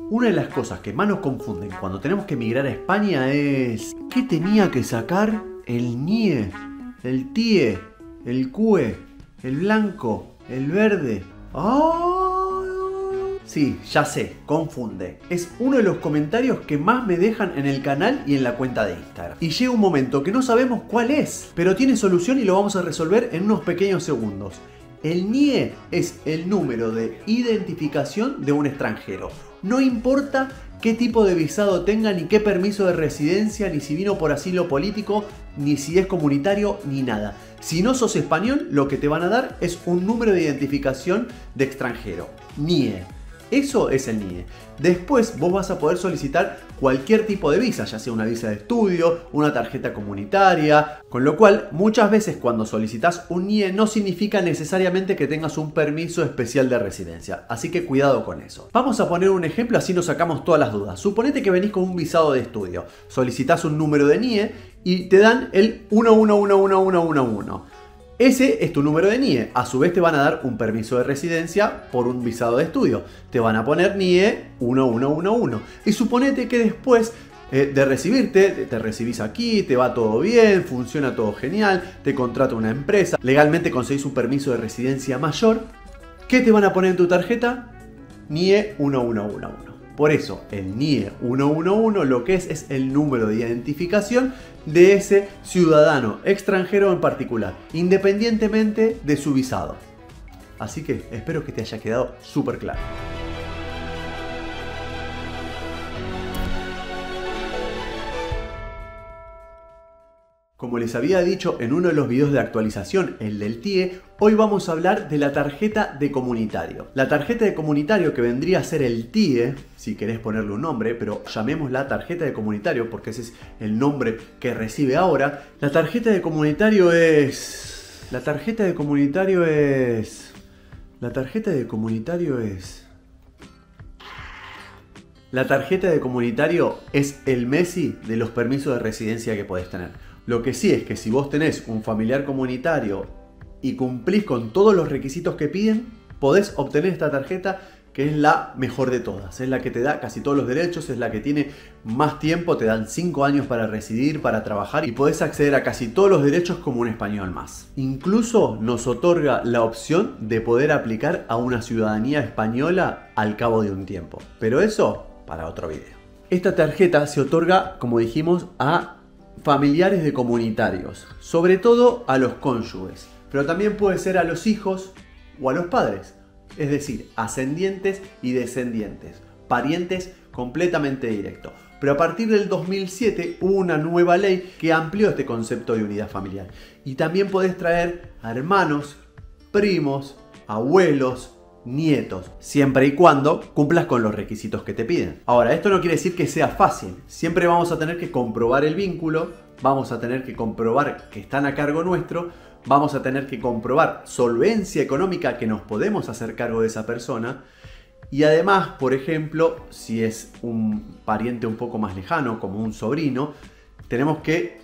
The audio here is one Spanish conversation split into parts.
Una de las cosas que más nos confunden cuando tenemos que emigrar a España es... ¿Qué tenía que sacar? El NIE, el TIE, el CUE, el blanco, el verde. ¡Ah! Sí, ya sé, confunde. Es uno de los comentarios que más me dejan en el canal y en la cuenta de Instagram. Y llega un momento que no sabemos cuál es, pero tiene solución y lo vamos a resolver en unos pequeños segundos. El NIE es el número de identificación de un extranjero. No importa qué tipo de visado tenga, ni qué permiso de residencia, ni si vino por asilo político, ni si es comunitario, ni nada. Si no sos español, lo que te van a dar es un número de identificación de extranjero. NIE. Eso es el NIE. Después vos vas a poder solicitar cualquier tipo de visa, ya sea una visa de estudio, una tarjeta comunitaria, con lo cual muchas veces cuando solicitas un NIE no significa necesariamente que tengas un permiso especial de residencia, así que cuidado con eso. Vamos a poner un ejemplo, así nos sacamos todas las dudas. Suponete que venís con un visado de estudio, solicitas un número de NIE y te dan el 11111111. Ese es tu número de NIE. A su vez te van a dar un permiso de residencia por un visado de estudio. Te van a poner NIE 1111. Y suponete que después de recibirte, te recibís aquí, te va todo bien, funciona todo genial, te contrata una empresa, legalmente conseguís un permiso de residencia mayor. ¿Qué te van a poner en tu tarjeta? NIE 1111. Por eso, el NIE 111 lo que es el número de identificación de ese ciudadano extranjero en particular, independientemente de su visado. Así que espero que te haya quedado súper claro. Como les había dicho en uno de los videos de actualización, el del TIE, hoy vamos a hablar de la tarjeta de comunitario. La tarjeta de comunitario, que vendría a ser el TIE, si querés ponerle un nombre, pero llamémosla tarjeta de comunitario porque ese es el nombre que recibe ahora. La tarjeta de comunitario es... La tarjeta de comunitario es el Messi de los permisos de residencia que podés tener. Lo que sí es que si vos tenés un familiar comunitario y cumplís con todos los requisitos que piden, podés obtener esta tarjeta, que es la mejor de todas. Es la que te da casi todos los derechos, es la que tiene más tiempo, te dan 5 años para residir, para trabajar y podés acceder a casi todos los derechos como un español más. Incluso nos otorga la opción de poder aplicar a una ciudadanía española al cabo de un tiempo. Pero eso para otro video. Esta tarjeta se otorga, como dijimos, a familiares de comunitarios, sobre todo a los cónyuges, pero también puede ser a los hijos o a los padres, es decir, ascendientes y descendientes, parientes completamente directos. Pero a partir del 2007 hubo una nueva ley que amplió este concepto de unidad familiar y también podés traer a hermanos, primos, abuelos, nietos, siempre y cuando cumplas con los requisitos que te piden. Ahora, esto no quiere decir que sea fácil. Siempre vamos a tener que comprobar el vínculo, vamos a tener que comprobar que están a cargo nuestro, vamos a tener que comprobar solvencia económica, que nos podemos hacer cargo de esa persona. Y además, por ejemplo, si es un pariente un poco más lejano, como un sobrino, tenemos que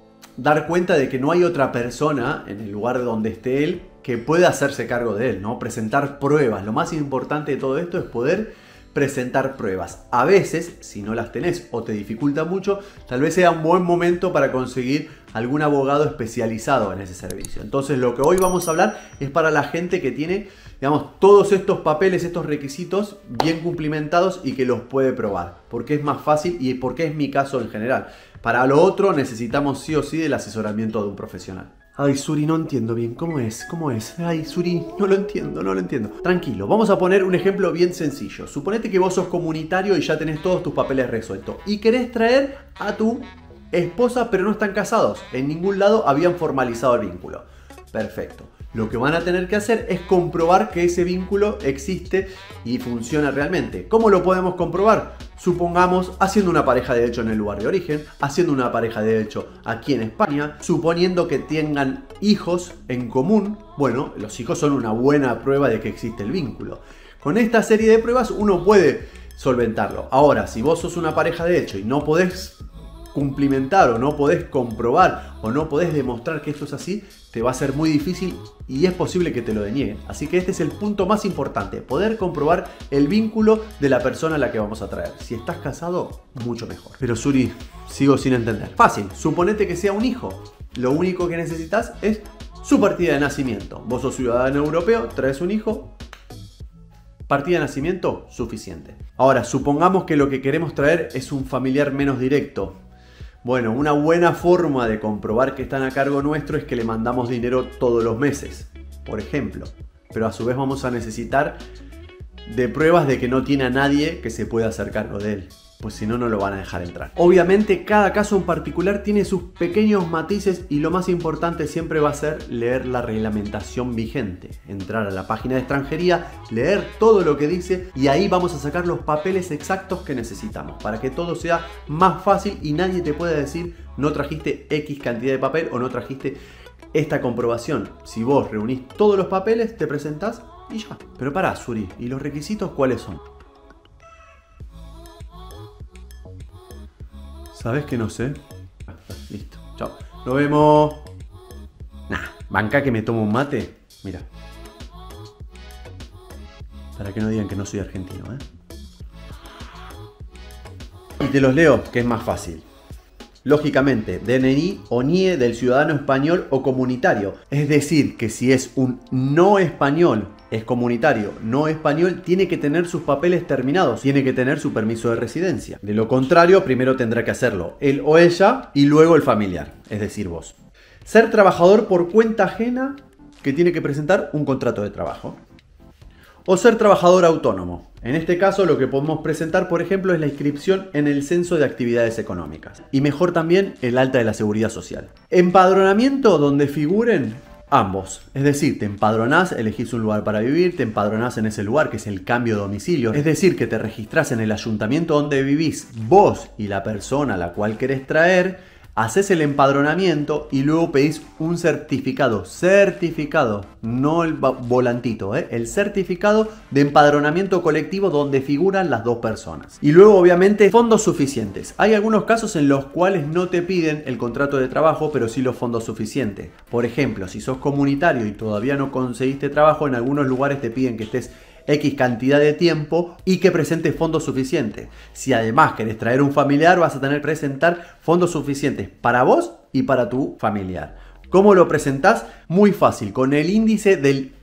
dar cuenta de que no hay otra persona en el lugar donde esté él que pueda hacerse cargo de él, ¿no? Presentar pruebas. Lo más importante de todo esto es poder presentar pruebas. A veces, si no las tenés o te dificulta mucho, tal vez sea un buen momento para conseguir algún abogado especializado en ese servicio. Entonces, lo que hoy vamos a hablar es para la gente que tiene, digamos, todos estos papeles, estos requisitos bien cumplimentados y que los puede probar. Porque es más fácil y porque es mi caso en general. Para lo otro necesitamos sí o sí del asesoramiento de un profesional. Ay, Suri, no entiendo bien. ¿Cómo es? Ay, Suri, no lo entiendo. Tranquilo, vamos a poner un ejemplo bien sencillo. Suponete que vos sos comunitario y ya tenés todos tus papeles resueltos. Y querés traer a tu esposa, pero no están casados. En ningún lado habían formalizado el vínculo. Perfecto. Lo que van a tener que hacer es comprobar que ese vínculo existe y funciona realmente. ¿Cómo lo podemos comprobar? Supongamos haciendo una pareja de hecho en el lugar de origen, haciendo una pareja de hecho aquí en España, suponiendo que tengan hijos en común. Bueno, los hijos son una buena prueba de que existe el vínculo. Con esta serie de pruebas uno puede solventarlo. Ahora, si vos sos una pareja de hecho y no podés cumplimentar o no podés comprobar o no podés demostrar que esto es así, te va a ser muy difícil y es posible que te lo denieguen. Así que este es el punto más importante, poder comprobar el vínculo de la persona a la que vamos a traer. Si estás casado, mucho mejor. Pero Suri, sigo sin entender. Fácil, suponete que sea un hijo. Lo único que necesitas es su partida de nacimiento. Vos sos ciudadano europeo, traes un hijo, partida de nacimiento, suficiente. Ahora, supongamos que lo que queremos traer es un familiar menos directo. Bueno, una buena forma de comprobar que están a cargo nuestro es que le mandamos dinero todos los meses, por ejemplo. Pero a su vez vamos a necesitar de pruebas de que no tiene a nadie que se pueda hacer cargo de él. Pues si no, no lo van a dejar entrar. Obviamente cada caso en particular tiene sus pequeños matices y lo más importante siempre va a ser leer la reglamentación vigente. Entrar a la página de extranjería, leer todo lo que dice y ahí vamos a sacar los papeles exactos que necesitamos para que todo sea más fácil y nadie te pueda decir no trajiste X cantidad de papel o no trajiste esta comprobación. Si vos reunís todos los papeles, te presentás y ya. Pero pará, Suri, ¿y los requisitos cuáles son? ¿Sabes que no sé? Listo, chao. Nos vemos. Nah, banca que me tomo un mate. Mira. Para que no digan que no soy argentino, ¿eh? Y te los leo, que es más fácil. Lógicamente, DNI o NIE del ciudadano español o comunitario. Es decir, que si es un no español, es comunitario, no español, tiene que tener sus papeles terminados, tiene que tener su permiso de residencia. De lo contrario, primero tendrá que hacerlo él o ella y luego el familiar, es decir, vos. Ser trabajador por cuenta ajena, que tiene que presentar un contrato de trabajo. O ser trabajador autónomo. En este caso lo que podemos presentar, por ejemplo, es la inscripción en el censo de actividades económicas. Y mejor también el alta de la seguridad social. Empadronamiento donde figuren ambos. Es decir, te empadronás, elegís un lugar para vivir, te empadronás en ese lugar que es el cambio de domicilio. Es decir, que te registrás en el ayuntamiento donde vivís vos y la persona a la cual querés traer. Haces el empadronamiento y luego pedís un certificado, no el volantito, el certificado de empadronamiento colectivo donde figuran las dos personas. Y luego obviamente fondos suficientes. Hay algunos casos en los cuales no te piden el contrato de trabajo, pero sí los fondos suficientes. Por ejemplo, si sos comunitario y todavía no conseguiste trabajo, en algunos lugares te piden que estés X cantidad de tiempo y que presentes fondos suficientes. Si además querés traer un familiar, vas a tener que presentar fondos suficientes para vos y para tu familiar. ¿Cómo lo presentás? Muy fácil, con el índice del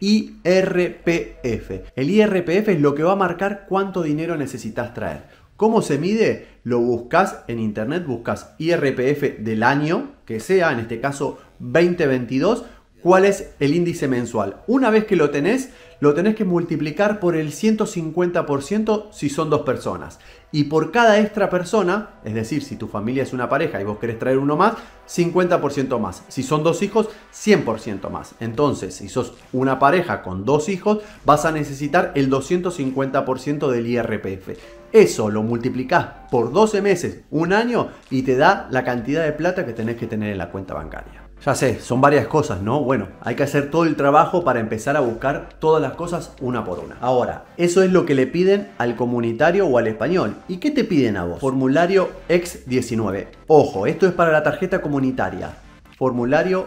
IRPF. El IRPF es lo que va a marcar cuánto dinero necesitas traer. ¿Cómo se mide? Lo buscas en internet, buscas IRPF del año que sea, en este caso 2022. ¿Cuál es el índice mensual? Una vez que lo tenés que multiplicar por el 150% si son dos personas. Y por cada extra persona, es decir, si tu familia es una pareja y vos querés traer uno más, 50% más. Si son dos hijos, 100% más. Entonces, si sos una pareja con dos hijos, vas a necesitar el 250% del IRPF. Eso lo multiplicás por 12 meses, un año, y te da la cantidad de plata que tenés que tener en la cuenta bancaria. Ya sé, son varias cosas, ¿no? Bueno, hay que hacer todo el trabajo para empezar a buscar todas las cosas una por una. Ahora, eso es lo que le piden al comunitario o al español. ¿Y qué te piden a vos? Formulario EX19. Ojo, esto es para la tarjeta comunitaria. Formulario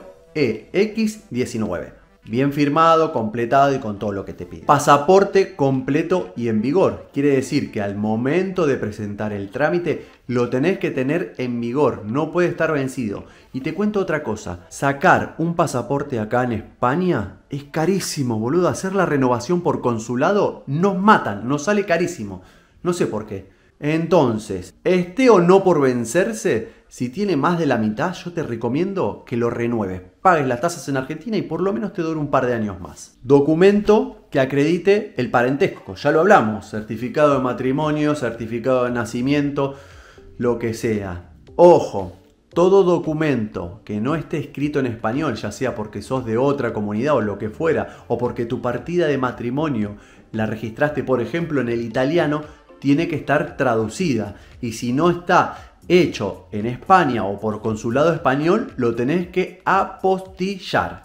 EX19. Bien firmado, completado y con todo lo que te pide. Pasaporte completo y en vigor. Quiere decir que al momento de presentar el trámite lo tenés que tener en vigor, no puede estar vencido. Y te cuento otra cosa, sacar un pasaporte acá en España es carísimo, boludo. Hacer la renovación por consulado nos matan, nos sale carísimo. No sé por qué. Entonces, esté o no por vencerse, si tiene más de la mitad, yo te recomiendo que lo renueves. Pagues las tasas en Argentina y por lo menos te dure un par de años más. Documento que acredite el parentesco. Ya lo hablamos. Certificado de matrimonio, certificado de nacimiento, lo que sea. Ojo, todo documento que no esté escrito en español, ya sea porque sos de otra comunidad o lo que fuera, o porque tu partida de matrimonio la registraste, por ejemplo, en el italiano, tiene que estar traducida. Y si no está hecho en España o por consulado español, lo tenés que apostillar.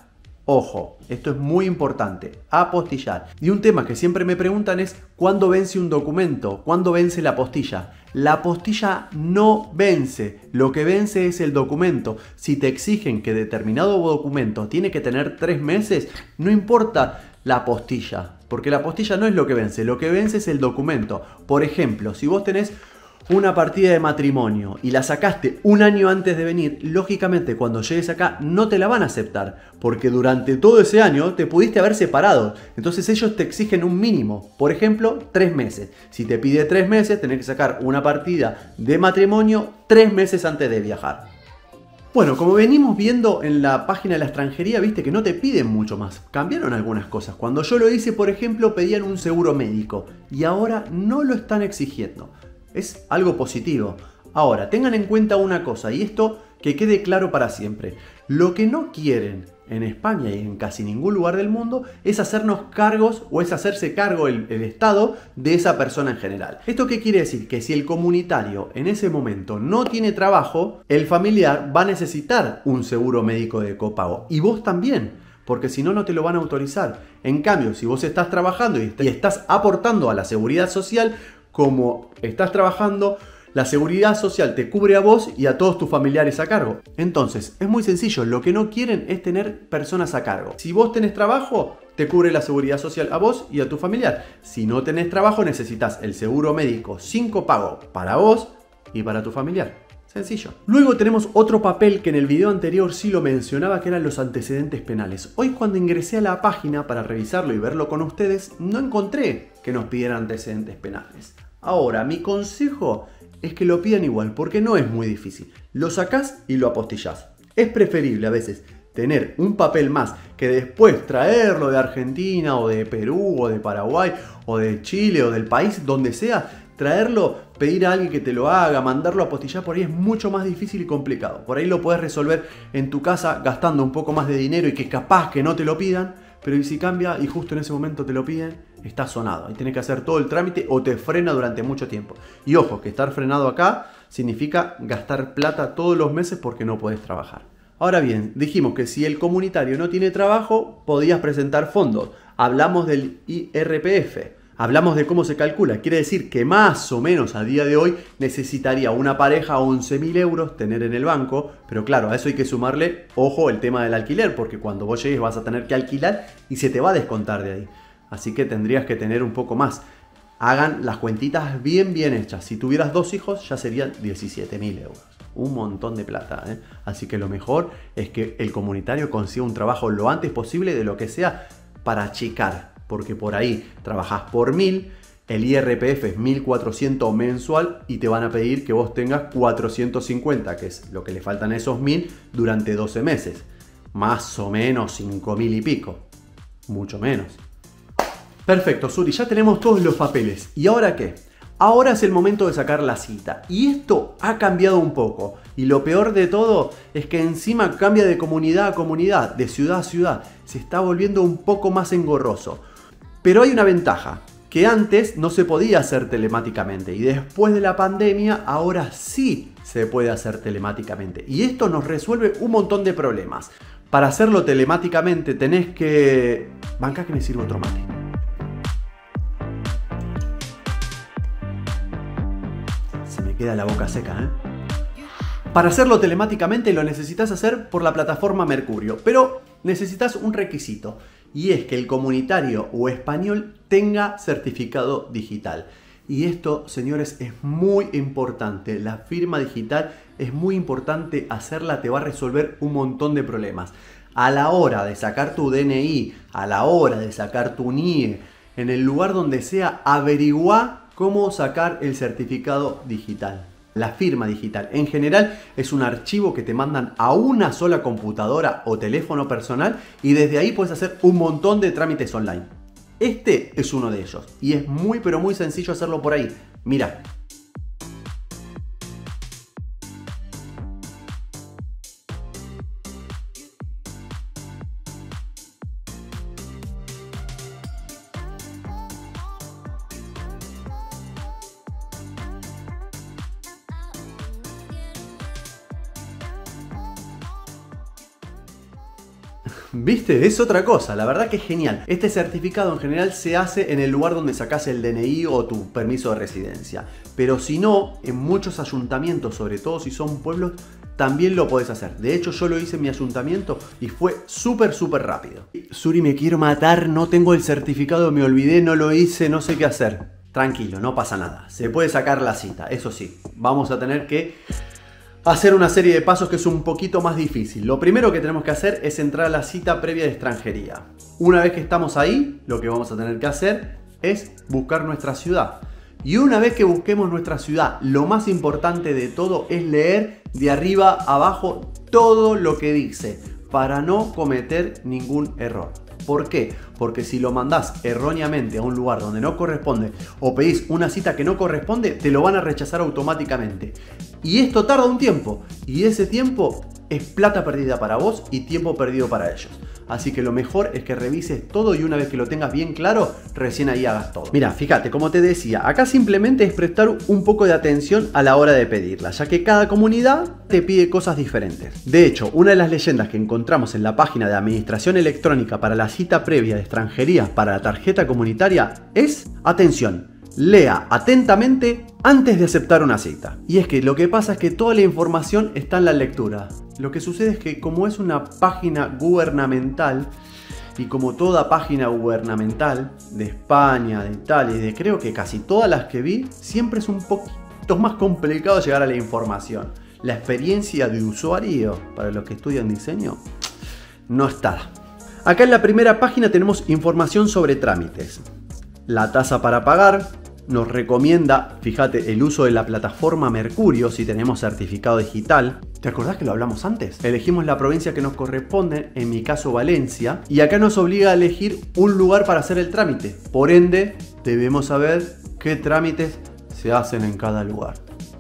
Ojo, esto es muy importante, apostillar. Y un tema que siempre me preguntan es ¿cuándo vence un documento? ¿Cuándo vence la apostilla? La apostilla no vence, lo que vence es el documento. Si te exigen que determinado documento tiene que tener 3 meses, no importa la apostilla, porque la apostilla no es lo que vence es el documento. Por ejemplo, si vos tenés una partida de matrimonio y la sacaste un año antes de venir, lógicamente cuando llegues acá no te la van a aceptar, porque durante todo ese año te pudiste haber separado. Entonces ellos te exigen un mínimo, por ejemplo 3 meses. Si te pide 3 meses, tenés que sacar una partida de matrimonio 3 meses antes de viajar. Bueno, como venimos viendo en la página de la extranjería, viste que no te piden mucho más. Cambiaron algunas cosas. Cuando yo lo hice, por ejemplo, pedían un seguro médico y ahora no lo están exigiendo. Es algo positivo. Ahora, tengan en cuenta una cosa, y esto que quede claro para siempre. Lo que no quieren en España y en casi ningún lugar del mundo es hacernos cargos o es hacerse cargo el Estado de esa persona en general. ¿Esto qué quiere decir? Que si el comunitario en ese momento no tiene trabajo, el familiar va a necesitar un seguro médico de copago. Y vos también, porque si no, no te lo van a autorizar. En cambio, si vos estás trabajando y estás aportando a la seguridad social, como estás trabajando, la seguridad social te cubre a vos y a todos tus familiares a cargo. Entonces, es muy sencillo, lo que no quieren es tener personas a cargo. Si vos tenés trabajo, te cubre la seguridad social a vos y a tu familiar. Si no tenés trabajo, necesitas el seguro médico sin copago para vos y para tu familiar. Sencillo. Luego tenemos otro papel que en el video anterior sí lo mencionaba, que eran los antecedentes penales. Hoy cuando ingresé a la página para revisarlo y verlo con ustedes, no encontré que nos pidieran antecedentes penales. Ahora, mi consejo es que lo pidan igual, porque no es muy difícil. Lo sacás y lo apostillás. Es preferible a veces tener un papel más que después traerlo de Argentina o de Perú o de Paraguay o de Chile o del país donde sea. Traerlo, pedir a alguien que te lo haga, mandarlo a apostillar por ahí es mucho más difícil y complicado. Por ahí lo puedes resolver en tu casa gastando un poco más de dinero y que capaz que no te lo pidan. Pero y si cambia y justo en ese momento te lo piden, está sonado. Y tienes que hacer todo el trámite o te frena durante mucho tiempo. Y ojo, que estar frenado acá significa gastar plata todos los meses porque no puedes trabajar. Ahora bien, dijimos que si el comunitario no tiene trabajo, podías presentar fondos. Hablamos del IRPF. Hablamos de cómo se calcula. Quiere decir que más o menos a día de hoy necesitaría una pareja 11.000 euros tener en el banco. Pero claro, a eso hay que sumarle, ojo, el tema del alquiler. Porque cuando vos llegues vas a tener que alquilar y se te va a descontar de ahí. Así que tendrías que tener un poco más. Hagan las cuentitas bien hechas. Si tuvieras 2 hijos ya serían 17.000 euros. Un montón de plata, ¿eh? Así que lo mejor es que el comunitario consiga un trabajo lo antes posible de lo que sea para achicar. Porque por ahí trabajás por 1.000, el IRPF es 1.400 mensual y te van a pedir que vos tengas 450, que es lo que le faltan a esos 1.000 durante 12 meses. Más o menos 5.000 y pico. Mucho menos. Perfecto, Suri, ya tenemos todos los papeles. ¿Y ahora qué? Ahora es el momento de sacar la cita. Y esto ha cambiado un poco. Y lo peor de todo es que encima cambia de comunidad a comunidad, de ciudad a ciudad. Se está volviendo un poco más engorroso. Pero hay una ventaja, que antes no se podía hacer telemáticamente y después de la pandemia ahora sí se puede hacer telemáticamente. Y esto nos resuelve un montón de problemas. Para hacerlo telemáticamente tenés que... Banca que me sirve otro mate. Se me queda la boca seca, ¿eh? Para hacerlo telemáticamente lo necesitas hacer por la plataforma Mercurio, pero necesitas un requisito. Y es que el comunitario o español tenga certificado digital. Y esto, señores, es muy importante. La firma digital es muy importante. Hacerla te va a resolver un montón de problemas. A la hora de sacar tu DNI, a la hora de sacar tu NIE, en el lugar donde sea, averigua cómo sacar el certificado digital. La firma digital en general es un archivo que te mandan a una sola computadora o teléfono personal y desde ahí puedes hacer un montón de trámites online. Este es uno de ellos y es muy pero muy sencillo hacerlo por ahí. Mira. ¿Viste? Es otra cosa, la verdad que es genial. Este certificado en general se hace en el lugar donde sacás el DNI o tu permiso de residencia. Pero si no, en muchos ayuntamientos, sobre todo si son pueblos, también lo podés hacer. De hecho, yo lo hice en mi ayuntamiento y fue súper rápido. Suri, me quiero matar, no tengo el certificado, me olvidé, no lo hice, no sé qué hacer. Tranquilo, no pasa nada. Se puede sacar la cita, eso sí. Vamos a tener que hacer una serie de pasos que es un poquito más difícil. Lo primero que tenemos que hacer es entrar a la cita previa de extranjería. Una vez que estamos ahí, lo que vamos a tener que hacer es buscar nuestra ciudad. Y una vez que busquemos nuestra ciudad, lo más importante de todo es leer de arriba a abajo todo lo que dice para no cometer ningún error. ¿Por qué? Porque si lo mandás erróneamente a un lugar donde no corresponde o pedís una cita que no corresponde, te lo van a rechazar automáticamente. Y esto tarda un tiempo, y ese tiempo es plata perdida para vos y tiempo perdido para ellos. Así que lo mejor es que revises todo y una vez que lo tengas bien claro, recién ahí hagas todo. Mira, fíjate, como te decía, acá simplemente es prestar un poco de atención a la hora de pedirla, ya que cada comunidad te pide cosas diferentes. De hecho, una de las leyendas que encontramos en la página de Administración Electrónica para la cita previa de extranjería para la tarjeta comunitaria es, atención, lea atentamente antes de aceptar una cita. Y es que lo que pasa es que toda la información está en la lectura. Lo que sucede es que como es una página gubernamental, y como toda página gubernamental de España, de Italia y de creo que casi todas las que vi, siempre es un poquito más complicado llegar a la información. La experiencia de usuario para los que estudian diseño no está. Acá en la primera página tenemos información sobre trámites. La tasa para pagar. Nos recomienda, fíjate, el uso de la plataforma Mercurio si tenemos certificado digital. ¿Te acordás que lo hablamos antes? Elegimos la provincia que nos corresponde, en mi caso Valencia, y acá nos obliga a elegir un lugar para hacer el trámite. Por ende, debemos saber qué trámites se hacen en cada lugar.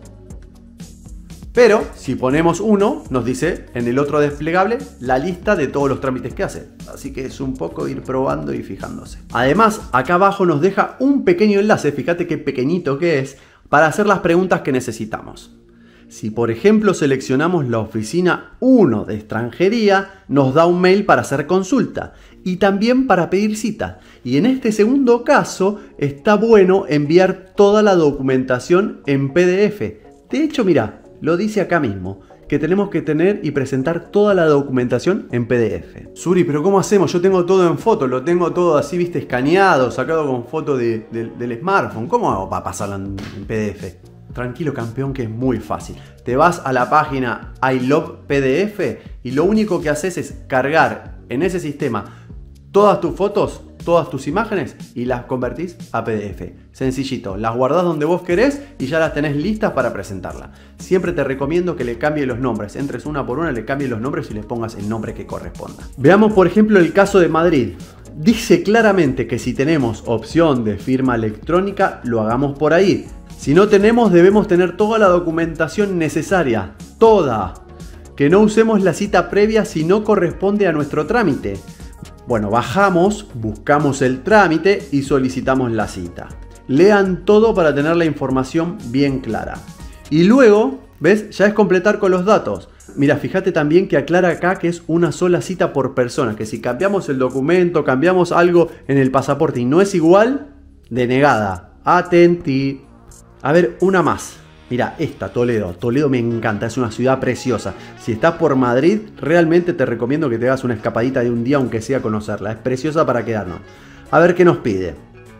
Pero si ponemos uno, nos dice en el otro desplegable la lista de todos los trámites que hace. Así que es un poco ir probando y fijándose. Además, acá abajo nos deja un pequeño enlace, fíjate qué pequeñito que es, para hacer las preguntas que necesitamos. Si por ejemplo seleccionamos la oficina 1 de extranjería, nos da un mail para hacer consulta y también para pedir cita. Y en este segundo caso está bueno enviar toda la documentación en PDF. De hecho, mira, lo dice acá mismo, que tenemos que tener y presentar toda la documentación en PDF. Suri, pero ¿cómo hacemos? Yo tengo todo en foto, lo tengo todo así, viste, escaneado, sacado con foto del smartphone. ¿Cómo hago para pasarlo en PDF? Tranquilo, campeón, que es muy fácil. Te vas a la página I Love PDF y lo único que haces es cargar en ese sistema todas tus fotos, todas tus imágenes y las convertís a PDF. Sencillito, las guardás donde vos querés y ya las tenés listas para presentarla. Siempre te recomiendo que le cambies los nombres. Entres una por una, le cambies los nombres y le pongas el nombre que corresponda. Veamos por ejemplo el caso de Madrid. Dice claramente que si tenemos opción de firma electrónica, lo hagamos por ahí. Si no tenemos, debemos tener toda la documentación necesaria. Toda. Que no usemos la cita previa si no corresponde a nuestro trámite. Bueno, bajamos, buscamos el trámite y solicitamos la cita. Lean todo para tener la información bien clara. Y luego, ¿ves? Ya es completar con los datos. Mira, fíjate también que aclara acá que es una sola cita por persona. Que si cambiamos el documento, cambiamos algo en el pasaporte y no es igual, denegada. Atenti. A ver, una más. Mira, esta, Toledo. Toledo me encanta, es una ciudad preciosa. Si estás por Madrid, realmente te recomiendo que te hagas una escapadita de un día, aunque sea conocerla. Es preciosa para quedarnos. A ver qué nos pide.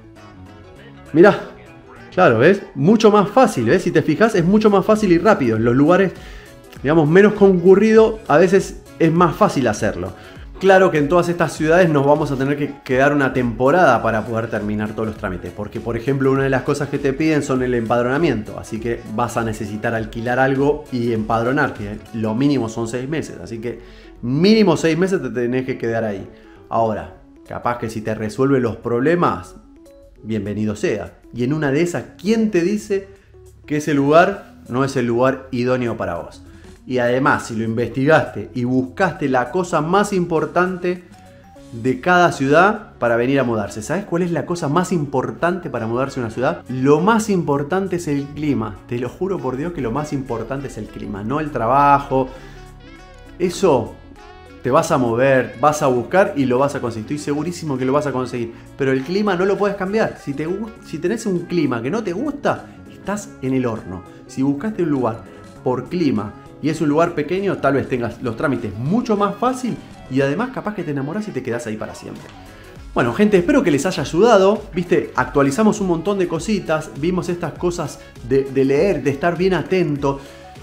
Mirá, claro, ¿ves? Mucho más fácil, ¿ves? Si te fijas, es mucho más fácil y rápido. En los lugares, digamos, menos concurridos, a veces es más fácil hacerlo. Claro que en todas estas ciudades nos vamos a tener que quedar una temporada para poder terminar todos los trámites. Porque, por ejemplo, una de las cosas que te piden son el empadronamiento. Así que vas a necesitar alquilar algo y empadronar, que lo mínimo son 6 meses. Así que mínimo 6 meses te tenés que quedar ahí. Ahora, capaz que si te resuelve los problemas, bienvenido sea. Y en una de esas, ¿quién te dice que ese lugar no es el lugar idóneo para vos? Y además, si lo investigaste y buscaste la cosa más importante de cada ciudad para venir a mudarse. ¿Sabes cuál es la cosa más importante para mudarse a una ciudad? Lo más importante es el clima. Te lo juro por Dios que lo más importante es el clima, no el trabajo. Eso te vas a mover, vas a buscar y lo vas a conseguir. Estoy segurísimo que lo vas a conseguir. Pero el clima no lo puedes cambiar. Si tenés un clima que no te gusta, estás en el horno. Si buscaste un lugar por clima y es un lugar pequeño, tal vez tengas los trámites mucho más fácil y además capaz que te enamorás y te quedás ahí para siempre. Bueno, gente, espero que les haya ayudado. Viste, actualizamos un montón de cositas. Vimos estas cosas de leer, de estar bien atento.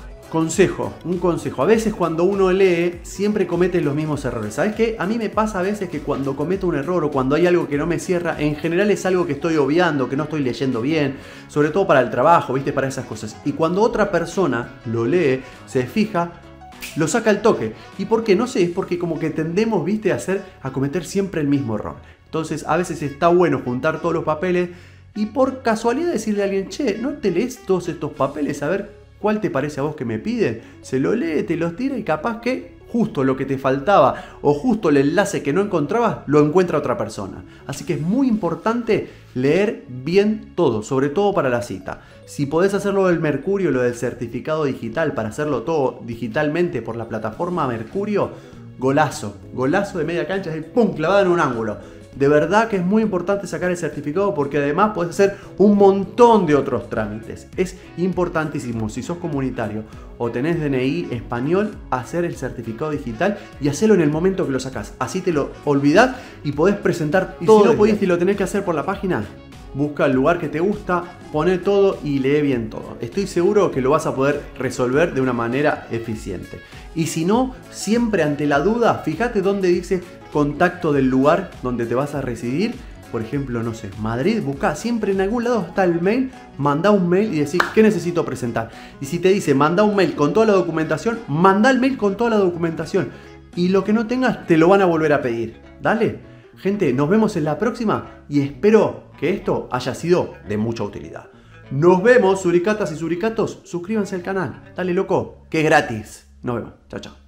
Un consejo. A veces cuando uno lee, siempre comete los mismos errores. ¿Sabes qué? A mí me pasa a veces que cuando cometo un error o cuando hay algo que no me cierra, en general es algo que estoy obviando, que no estoy leyendo bien. Sobre todo para el trabajo, ¿viste? Para esas cosas. Y cuando otra persona lo lee, se fija, lo saca al toque. ¿Y por qué? No sé, es porque como que tendemos, ¿viste? A cometer siempre el mismo error. Entonces a veces está bueno juntar todos los papeles y por casualidad decirle a alguien, che, ¿no te lees todos estos papeles? A ver cuál te parece a vos que me pide. Se lo lee, te los tira y capaz que justo lo que te faltaba o justo el enlace que no encontrabas lo encuentra otra persona. Así que es muy importante leer bien todo, sobre todo para la cita. Si podés hacerlo del Mercurio, lo del certificado digital, para hacerlo todo digitalmente por la plataforma Mercurio, golazo de media cancha, y ¡pum!, clavada en un ángulo. De verdad que es muy importante sacar el certificado porque además podés hacer un montón de otros trámites. Es importantísimo, si sos comunitario o tenés DNI español, hacer el certificado digital y hacerlo en el momento que lo sacás. Así te lo olvidás y podés presentar todo. Y si no pudiste y lo tenés que hacer por la página, busca el lugar que te gusta, poné todo y lee bien todo. Estoy seguro que lo vas a poder resolver de una manera eficiente. Y si no, siempre ante la duda, fíjate dónde dice contacto del lugar donde te vas a residir. Por ejemplo, no sé, Madrid, buscá, siempre en algún lado está el mail, mandá un mail y decís, ¿qué necesito presentar? Y si te dice, mandá un mail con toda la documentación, mandá el mail con toda la documentación. Y lo que no tengas, te lo van a volver a pedir. Dale. Gente, nos vemos en la próxima y espero que esto haya sido de mucha utilidad. Nos vemos, suricatas y suricatos. Suscríbanse al canal. Dale, loco, que es gratis. Nos vemos. Chao, chao.